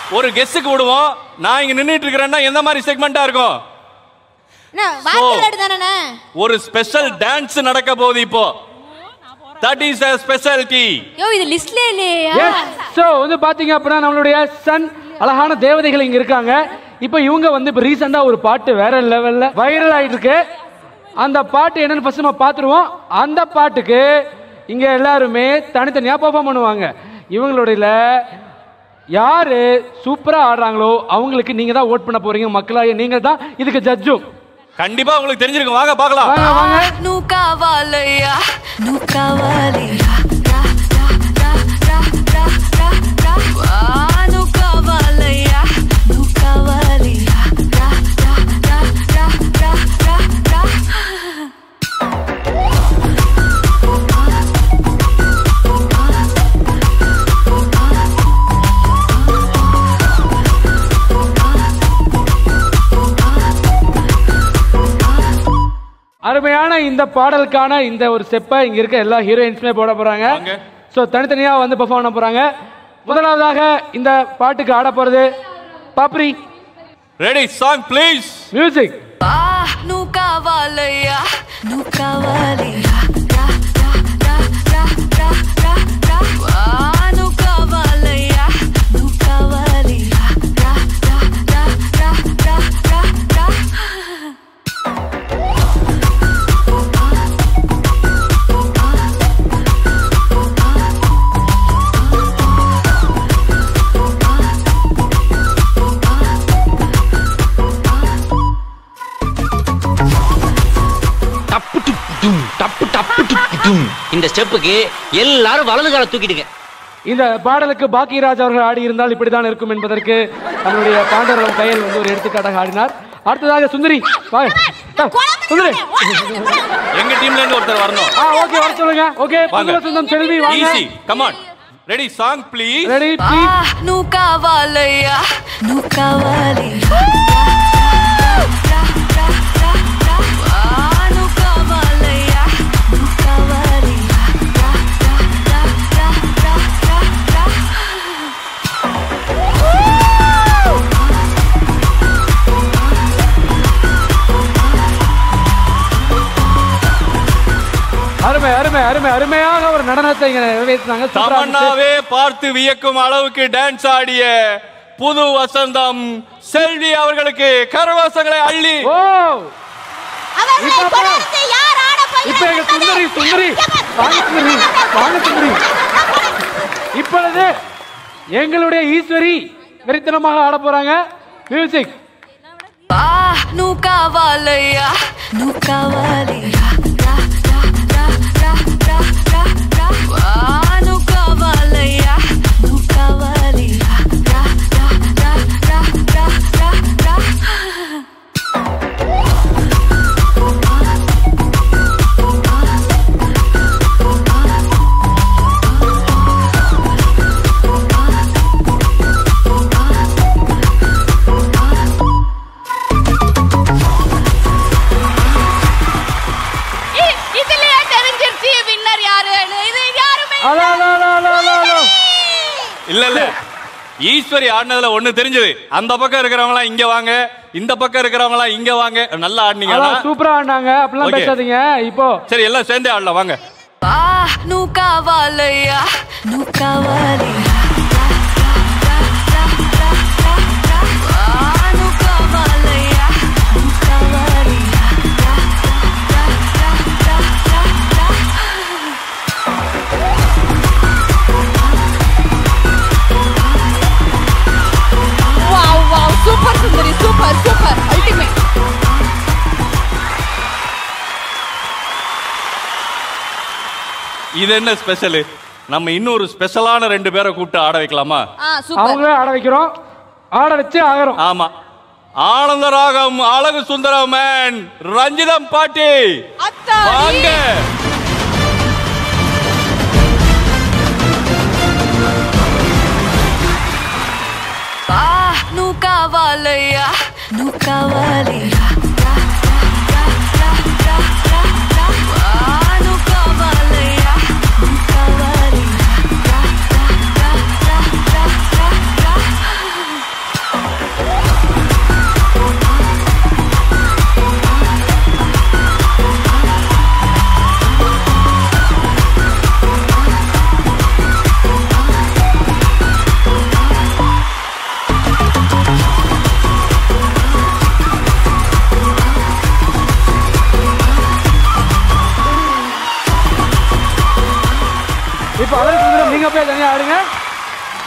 ஒரு கெஸ்டுக்கு விடுவோம். நான் இங்க நின்னுட்டு இருக்கிறேன்னா எந்த மாதிரி செக்மெண்டா இருக்கும்? ஒரு ஸ்பெஷல் டான்ஸ் நடக்க போகுது இப்போ. That is a specialty. யோ இது லிஸ்ட்ல இல்லையா? சோ வந்து பாத்தீங்க அப்படின்னா நம்மளுடைய சன் அழகான தேவதைகள் இங்க இருக்காங்க. இப்போ இவங்க வந்து இப்போ ரீசெண்டா ஒரு பாட்டு வேற லெவல்ல வைரல் ஆயிட்டு இருக்கு. அந்த பாட்டு என்னன்னு ஃபர்ஸ்ட் நம்ம பாத்துருவோம். அந்த பாட்டுக்கு இங்க எல்லாருமே தனித்தனியா பெர்ஃபார்ம் பண்ணுவாங்க. இவங்களுடைய யாரு சூப்பரா ஆடுறாங்களோ அவங்களுக்கு நீங்க தான் ஓட் பண்ண போறீங்க. மக்களாய நீங்க தான் இதுக்கு ஜட்ஜும். கண்டிப்பா உங்களுக்கு தெரிஞ்சிருக்கும். வாங்க பார்க்கலாம். வாங்க வாங்க. நூகாவாலையா நூகாவாலையா நூகாவாலையா நூகாவாலையா அருமையான இந்த பாடலுக்கான இந்த ஒரு ஸ்டெப்பை இங்க இருக்க எல்லா ஹீரோயின்ஸுமே போட போறாங்க. சோ தனித்தனியா வந்து பெர்ஃபார்ம் பண்ண போறாங்க. முதலாவதாக இந்த பாட்டுக்கு ஆட போறது பாப்ரி. Ready song please. மியூசிக். நூகாவாலையா நூகாவாலையா நூகாவாலையா நூகாவாலையா இந்த ஸ்டெப்புக்கு எல்லாரும் வலது கால தூக்கிடுங்க. இந்த பாடலுக்கு பாக்கியராஜ் அவர்கள் ஆடி இருந்தால் இப்படிதான் இருக்கும் என்பதற்கு நம்மளுடைய பாண்டவர்கள் கையில் வந்து ஒரு எடுத்துக்காட்டாக ஆடினார். அடுத்ததாக சுந்தரி வாங்க. சுந்தரி எங்க டீம்ல இருந்து ஒருத்தர் வரணும். ஓகே வர சொல்லுங்க. ஓகே புதுல சொந்தம் செல்வி வாங்க. Easy come on. Ready song please. Ready please. நூகாவாலையா நூகாவாலையா அருமை அருமை அருமை அருமையாக ஒரு நடனத்தை நிறைவேற்றினாங்க. தமன்னாவே பார்த்து வியக்கும் அளவுக்கு டான்ஸ் ஆடிய புது வசந்தம் செல்வி அவர்களுக்கு கரவாசங்களை அள்ளி. இப்பொழுது எங்களுடைய ஈஸ்வரி வெறித்தனமாக ஆட போறாங்க. மியூசிக். நூகாவாலையா நூகாவாலையா நூகாவாலையா நூகாவாலையா இல்ல இல்ல ஈஸ்வரி ஆடினதுல ஒண்ணு தெரிஞ்சது. அந்த பக்கம் இருக்கிறவங்க இங்க வாங்க, இந்த பக்கம் இருக்கிறவங்க இங்க வாங்க. நல்லா ஆடினீங்க. சூப்பரா ஆடினாங்க. அப்படிலாம் பேசாதீங்க. இப்போ சரி எல்லாம் சேர்ந்தே ஆடலாம் வாங்க. நூகாவாலையா நூகாவாலையா சூப்பர் சுந்தரி சூப்பர் சூப்பர் அல்டிமேட். இது என்ன ஸ்பெஷல்? நம்ம இன்னொரு ஸ்பெஷலான ரெண்டு பேரை கூப்பிட்டு ஆட வைக்கலாமா? அவங்களே ஆட வைக்கிறோம். ஆட வச்சு ஆகிறோம். ஆமா. ஆனந்த ராகம் அழகு சுந்தரமன் ரஞ்சிதம் பாட்டி வாங்க. நூகாவாலையா நூகாவாலையா நூகாவாலையா நூகாவாலையா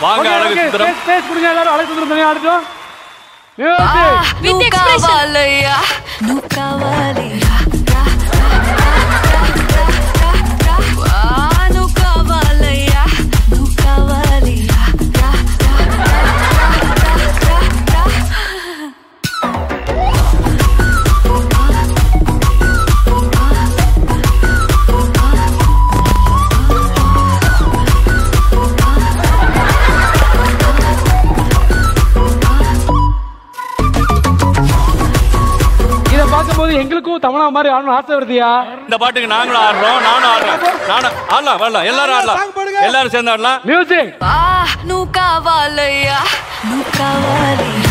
வாங்க அழகு சுந்தரம். ஸ்பேஸ் கொடுங்க எல்லாரும். அழகு சுந்தரம் தனியா ஆடட்டும். నువ్వు కావాలయ్యా నువ్వు కావాలయ్యా నువ్వు కావాలయ్యా నువ్వు కావాలయ్యా பார்க்கும்போது எங்களுக்கும் தமிழா மாதிரி ஆடணும் ஆசை வருதியா? இந்த பாட்டுக்கு நாங்களும் ஆடுறோம், நானும் ஆடுறேன். ஆடலாம் வரலாம், எல்லாரும் ஆடலாம், எல்லாரும் சேர்ந்து ஆடலாம். மியூசிக். నువ్వు కావాలయ్యా నువ్వు కావాలయ్యా